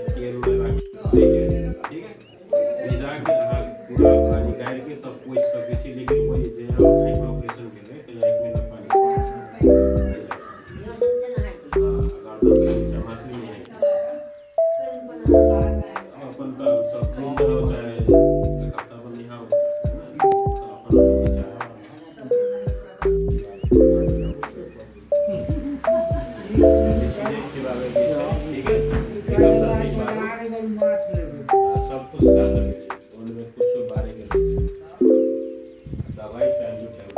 care रख ठीक है भिजा के अहाँ पूरा पानी गाड़ के तब कोई सकै छी लेकिन कोई जे आँखि ऑपरेशन भेलै त 1 महीना पानी अपन त सब चाहे एक हफ्ता पर नहीं आओ अपन सब कुछ कर सकते उनमें कुछ बारे के दवाई टाइम टू टाइम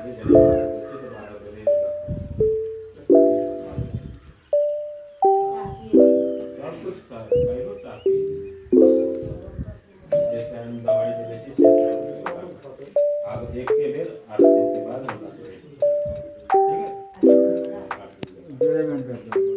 सब कुछ करो ताकि जिस टाइम दवाई दे लेती से अब एक के बेर 8 दिन के बाद हमरा से ठीक है